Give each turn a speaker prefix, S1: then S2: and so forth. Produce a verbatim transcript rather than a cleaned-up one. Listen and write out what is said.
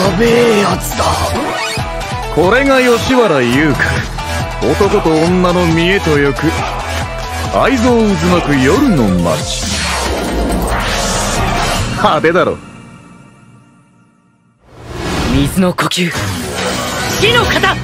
S1: べえやつだ。
S2: これが吉原優香、男と女の見栄とよく愛憎渦巻く夜の街。派手だろ。
S1: 水の呼吸、火の型。